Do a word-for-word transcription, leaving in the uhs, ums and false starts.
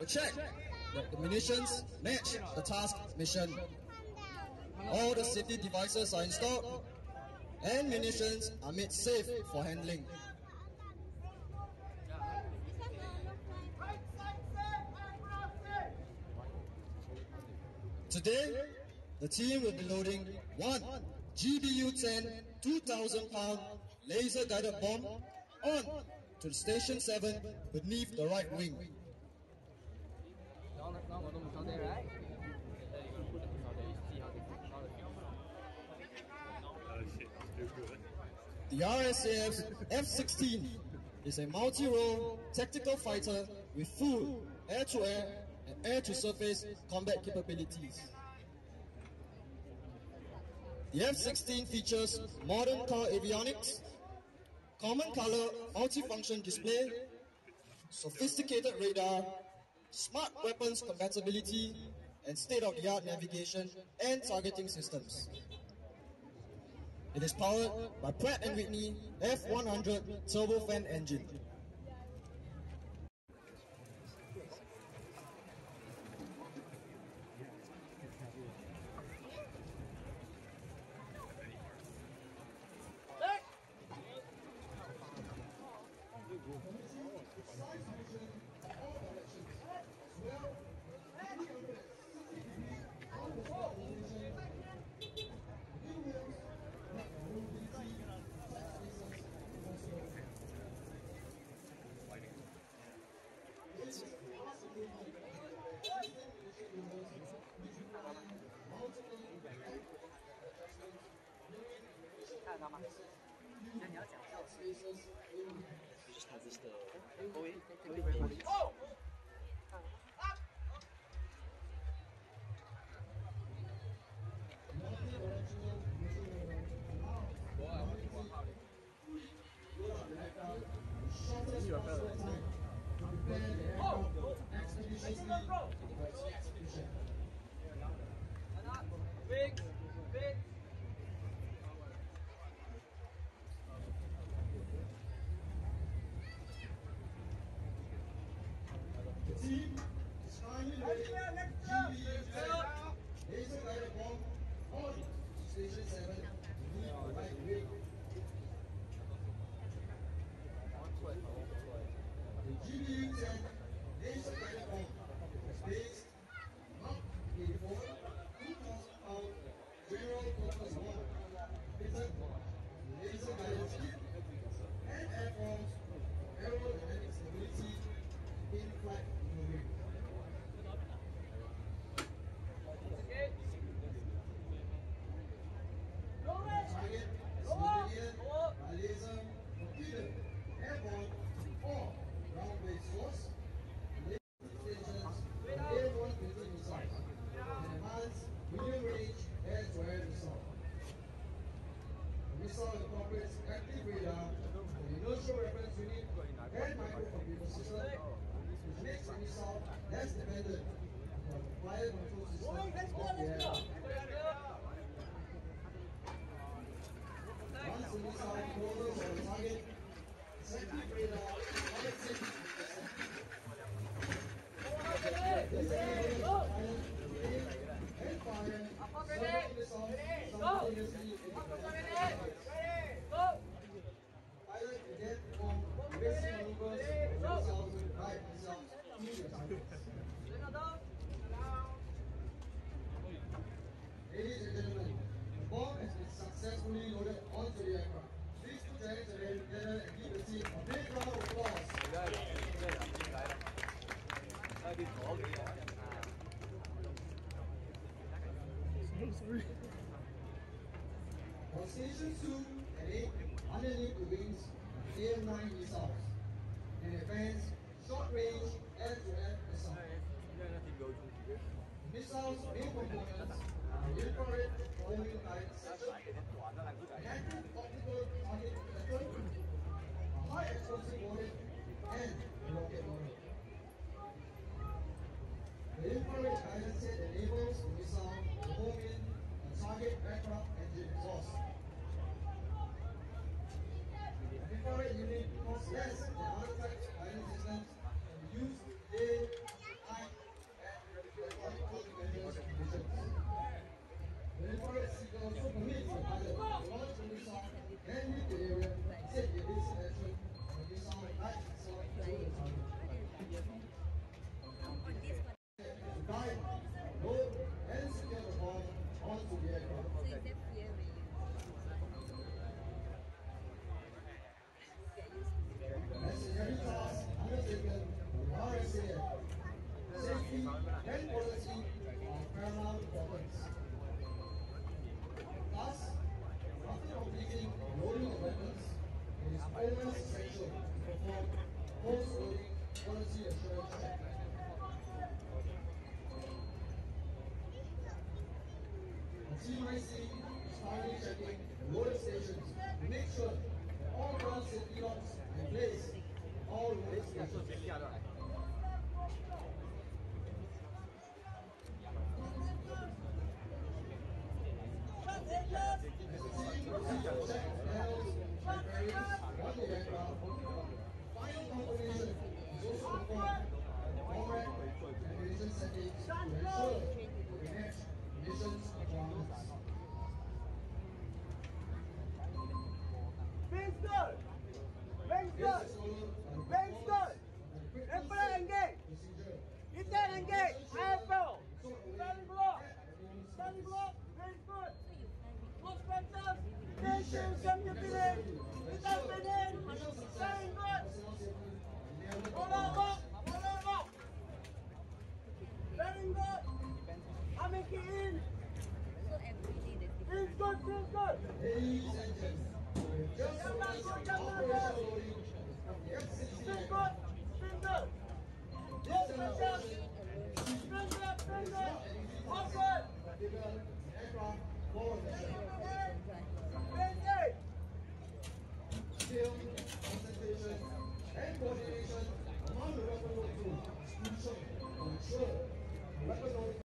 Check that the munitions match the task mission. All the safety devices are installed and munitions are made safe for handling. Today, the team will be loading one G B U ten two thousand pound laser guided bomb on to the Station seven beneath the right wing. The R S A F F sixteen is a multi-role tactical fighter with full air-to-air and air-to-surface combat capabilities. The F sixteen features modern core avionics, common color multifunction display, sophisticated radar, smart weapons compatibility, and state-of-the-art navigation and targeting systems. It is powered by Pratt and Whitney F one hundred turbofan engine. Big, big. The team is finally ready to G B U ten laser guided bomb on Station seven beneath the right wing. The G B U ten laser guided bomb is based on eighty-four two thousand pound general purpose bomb fitted laser guided skid and airforms aerodynamic stability in flight maneuvering. Target is located by laser from either airborne or ground-based source. Laser stations with airborne filtering missiles and enhanced medium-range air-to-air missile. The missile incorporates active radar, an inertial reference unit, and microcomputer system, which makes the missile less dependent on the fire control system of the aircraft. Once the missile closes on the target, its active radar connects it to the system. This enables the pilot to aim and fire several missiles simultaneously into the target. Pilot can then perform evasive maneuvers of the missiles to guide themselves to the targets. Ladies and gentlemen, the bomb has been successfully loaded onto the aircraft. Please put your hands together and give the team a big round of applause. Sorry. On Station two and eight, underneath the wings, A M nine missiles, and advanced short-range air-to-air missiles. The missiles' main components are infrared homing guidance system, an active optical target detector, a high-explosive warhead, and a rocket motor. The infrared guidance set enables the missile to home in a target aircraft engine exhaust. The infrared unit costs less than other types of guidance systems and be used day, night, also permit the pilot to launch the missile and hit the area, set the basic action, and the missile guides itself to the target. To guide, load, and secure the bomb onto the aircraft. Necessary tasks undertaken by R S A F. Safety and quality are paramount importance. Thus, after completing loading of weapons, it is always essential to perform post-loading quality assurance check. The T M I C is currently checking the loading stations to make sure that all ground safety locks are in place at all loading stations. As the team proceeds to check the bells and bearings on the aircraft, final confirmation is also performed at the commemorate and collision settings to ensure we match emissions requirements. Wings good! Wings good! Wings good! Emperor engage! Lieutenant engage! I F L! Standing block! Standing block! Wings good! Close vectors! Station seventy minutes! Without minutes! Standing good! Roll out lock! Roll out lock! Standing good! I'm making in! Wings good! Wings good! Ladies and gentlemen, just so as the operational loading of the F sixteen aircraft, this demonstration is not an easy task given the aircraft forward mission. Skill, concentration, and coordination among the weapon load crew is crucial to ensure the weapon loading